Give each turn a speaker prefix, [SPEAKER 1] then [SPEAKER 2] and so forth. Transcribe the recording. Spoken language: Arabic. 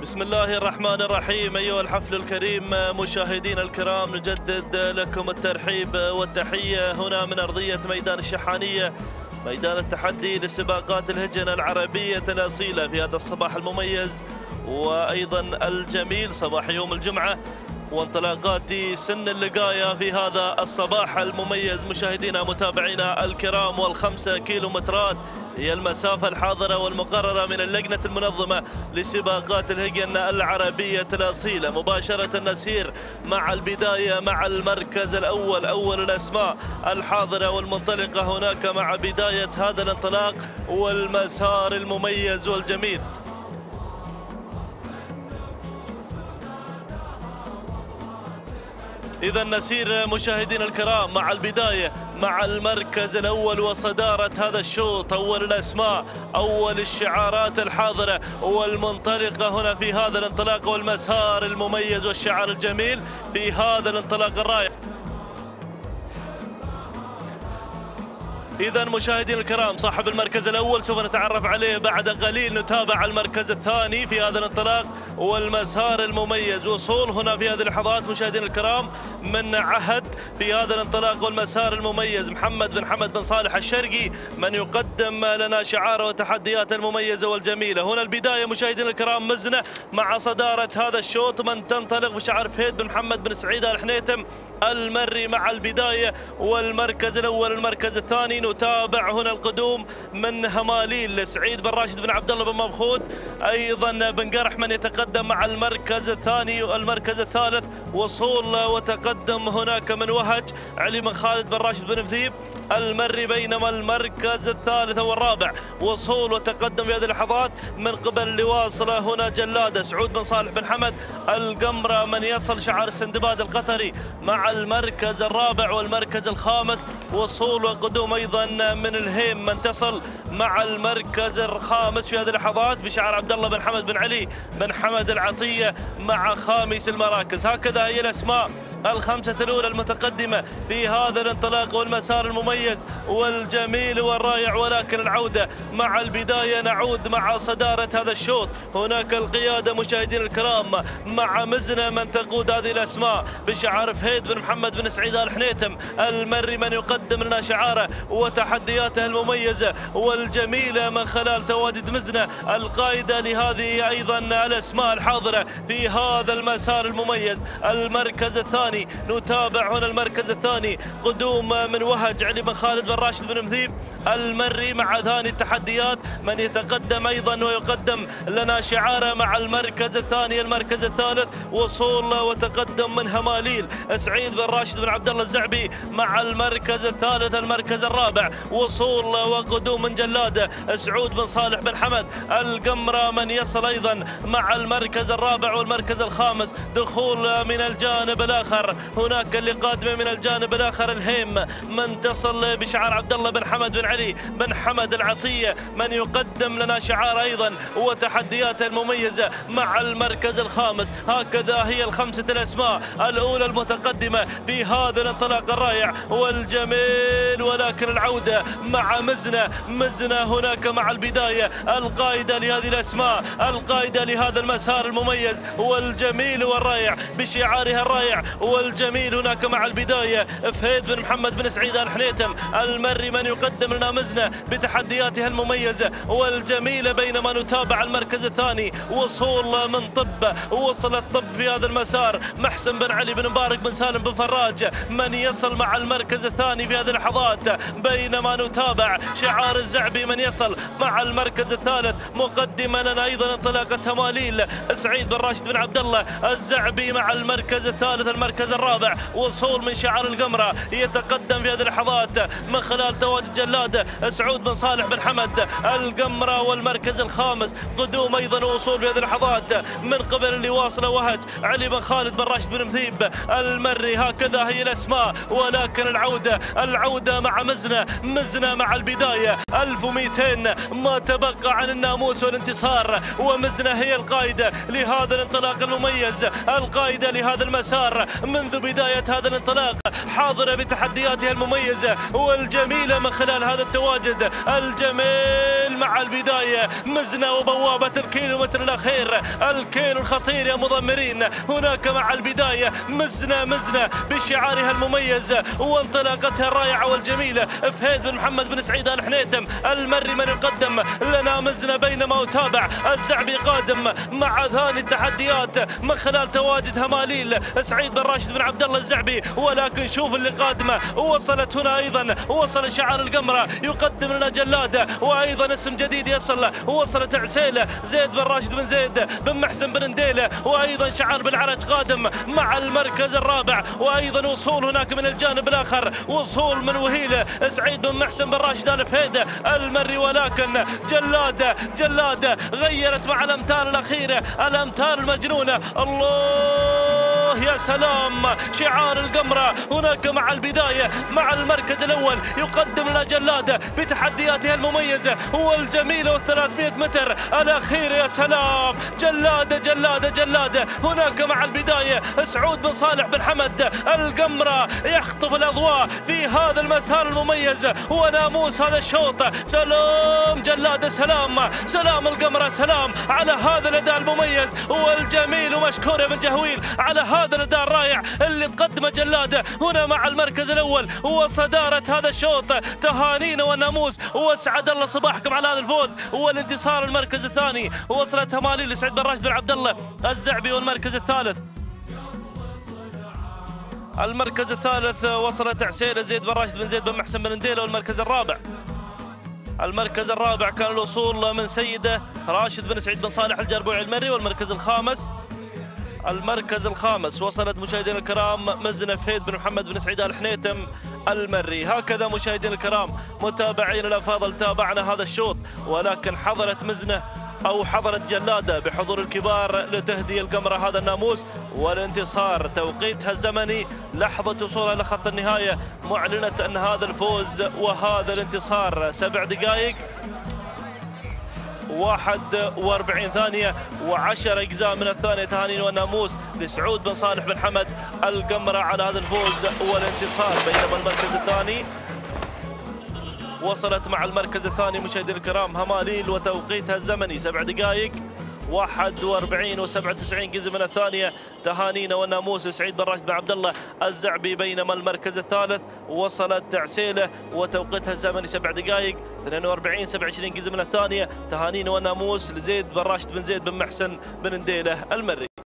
[SPEAKER 1] بسم الله الرحمن الرحيم. أيها الحفل الكريم مشاهدينا الكرام، نجدد لكم الترحيب والتحية هنا من أرضية ميدان الشحانية، ميدان التحدي لسباقات الهجن العربية الأصيلة في هذا الصباح المميز وأيضا الجميل، صباح يوم الجمعة وانطلاقات سن اللقاية في هذا الصباح المميز. مشاهدينا متابعينا الكرام، والخمسة كيلومترات هي المسافة الحاضرة والمقررة من اللجنة المنظمة لسباقات الهجن العربية الأصيلة. مباشرة نسير مع البداية مع المركز الأول، أول الأسماء الحاضرة والمنطلقة هناك مع بداية هذا الانطلاق والمسار المميز والجميل. إذا نسير مشاهدينا الكرام مع البداية مع المركز الأول وصدارة هذا الشوط، أول الأسماء، أول الشعارات الحاضرة والمنطلقة هنا في هذا الانطلاق والمسار المميز والشعار الجميل في هذا الانطلاق الرائع. إذا مشاهدينا الكرام، صاحب المركز الأول سوف نتعرف عليه بعد قليل. نتابع المركز الثاني في هذا الانطلاق والمسار المميز. وصول هنا في هذه اللحظات مشاهدينا الكرام من عهد في هذا الانطلاق والمسار المميز محمد بن حمد بن صالح الشرقي، من يقدم لنا شعاره وتحدياته المميزة والجميلة. هنا البداية مشاهدينا الكرام، مزنة مع صدارة هذا الشوط، من تنطلق بشعار فهيد بن محمد بن سعيد الحنيتم المري مع البداية والمركز الأول. المركز الثاني نتابع هنا القدوم من هماليل سعيد بن راشد بن عبد الله بن مبخوت، أيضا بن قرح من يتقدم مع المركز الثاني. والمركز الثالث وصول وتقدم هناك من وهج علي بن خالد بن راشد بن مثيب المري، بينما المركز الثالث والرابع وصول وتقدم في هذه اللحظات من قبل اللي واصله هنا جلادة سعود بن صالح بن حمد القمرة، من يصل شعار السندباد القطري مع المركز الرابع. والمركز الخامس وصول وقدوم أيضا من الهيم، من تصل مع المركز الخامس في هذه اللحظات بشعار عبد الله بن حمد بن علي بن حمد العطية مع خامس المراكز. هكذا هي الأسماء الخمسة الأولى المتقدمة في هذا الانطلاق والمسار المميز والجميل والرائع. ولكن العودة مع البداية، نعود مع صدارة هذا الشوط. هناك القيادة مشاهدينا الكرام مع مزنة، من تقود هذه الأسماء بشعار فهيد بن محمد بن سعيد الحنيتم المري، من يقدم لنا شعاره وتحدياته المميزة والجميلة من خلال تواجد مزنة القائدة لهذه أيضا الأسماء الحاضرة في هذا المسار المميز. المركز الثاني نتابع هنا المركز الثاني قدوم من وهج علي بن خالد بن راشد بن مثيب المري مع ثاني التحديات، من يتقدم أيضا ويقدم لنا شعاره مع المركز الثاني. المركز الثالث وصول وتقدم من هماليل سعيد بن راشد بن عبد الله الزعبي مع المركز الثالث. المركز الرابع وصول وقدوم من جلاده سعود بن صالح بن حمد القمرة، من يصل أيضا مع المركز الرابع. والمركز الخامس دخول من الجانب الآخر، هناك اللي قادمه من الجانب الآخر الهيم، من تصل بشعار عبد الله بن حمد بن علي بن حمد العطية، من يقدم لنا شعار أيضا وتحدياته المميزة مع المركز الخامس. هكذا هي الخمسة الأسماء الأولى المتقدمة في هذا الانطلاق الرائع والجميل. ولكن العودة مع مزنة هناك مع البداية، القائدة لهذه الأسماء، القائدة لهذا المسار المميز والجميل والرائع بشعارها الرائع والجميل. هناك مع البداية فهيد بن محمد بن سعيد الحنيتم المري، من يقدم لنا مزنة بتحدياتها المميزة والجميلة. بينما نتابع المركز الثاني وصول من طب، وصل الطب في هذا المسار محسن بن علي بن مبارك بن سالم بن فراج، من يصل مع المركز الثاني في هذه اللحظات. بينما نتابع شعار الزعبي، من يصل مع المركز الثالث مقدما لنا أيضا انطلاقة هماليل سعيد بن راشد بن عبد الله الزعبي مع المركز الثالث. المركز الرابع وصول من شعار القمرة، يتقدم في هذه اللحظات من خلال تواجد جلاده سعود بن صالح بن حمد القمرة. والمركز الخامس قدوم أيضا وصول في هذه اللحظات من قبل اللي واصله وهج علي بن خالد بن راشد بن مثيب المري. هكذا هي الأسماء. ولكن العودة مع مزنة مع البداية 1200 ما تبقى عن الناموس والانتصار، ومزنة هي القائدة لهذا الانطلاق المميز، القائدة لهذا المسار منذ بداية هذا الانطلاق، حاضرة بتحدياتها المميزة والجميلة من خلال هذا هذا التواجد الجميل مع البداية مزنة وبوابة الكيلومتر الأخير، الكيلو الخطير يا مضمرين. هناك مع البداية مزنة بشعارها المميز وانطلاقتها الرائعة والجميلة. فهيد بن محمد بن سعيد آل حنيتم المري من يقدم لنا مزنة، بينما يتابع الزعبي قادم مع ثاني التحديات من خلال تواجد هماليل سعيد بن راشد بن عبد الله الزعبي. ولكن شوف اللي قادمه، وصلت هنا ايضا، وصل شعار القمره يقدم لنا جلاده، وايضا اسم جديد يصل، وصلت عسيله زيد بن راشد بن زيد بن محسن بن نديله، وايضا شعار بالعرج قادم مع المركز الرابع. وايضا وصول هناك من الجانب الاخر، وصول من وهيله سعيد بن محسن بن راشد ال فهيد المري. ولكن جلاده غيرت مع الامتار الاخيره، الامتار المجنونه. الله يا سلام، شعار القمره هناك مع البدايه مع المركز الاول يقدم لنا جلاده بتحدياتها المميزه والجميله وال300 متر الاخير. يا سلام، جلاده هناك مع البدايه سعود بن صالح بن حمد القمره يخطف الاضواء في هذا المسار المميز وناموس هذا الشوط. سلام جلاده، سلام القمره، سلام على هذا الاداء المميز والجميل، ومشكور يا بن جهويل على هذا الاداء الرائع اللي تقدمه جلاده هنا مع المركز الاول وصداره هذا الشوط. تهانينا والناموس، واسعد الله صباحكم على هذا الفوز والانتصار. المركز الثاني وصلت هماليل لسعيد بن راشد بن عبد الله الزعبي، والمركز الثالث وصلت عسيله زيد بن راشد بن زيد بن محسن بن نديله. والمركز الرابع كان الوصول من سيده راشد بن سعيد بن صالح الجربوعي المري. والمركز الخامس وصلت مشاهدينا الكرام مزنة فهيد بن محمد بن سعيد آل حنيتم المري. هكذا مشاهدينا الكرام متابعينا الافاضل تابعنا هذا الشوط، ولكن حضرت مزنة أو حضرت جلادة بحضور الكبار لتهدي القمرة هذا الناموس والانتصار. توقيتها الزمني لحظة وصولها إلى خط النهاية معلنة أن هذا الفوز وهذا الانتصار 7 دقائق 41 ثانية و10 أجزاء من الثانية. تهانينا والناموس لسعود بن صالح بن حمد القمرة على هذا الفوز والانتصار. بينما المركز الثاني وصلت مع المركز الثاني مشاهدينا الكرام هماليل، وتوقيتها الزمني 7 دقائق 41 و97 جزء من الثانية. تهانينا والناموس سعيد بن راشد بن عبد الله الزعبي. بينما المركز الثالث وصلت عسيله وتوقيتها الزمني 7 دقائق 42 27 جزء من الثانية. تهانينا والناموس لزيد بن راشد بن زيد بن محسن بن نديله المري.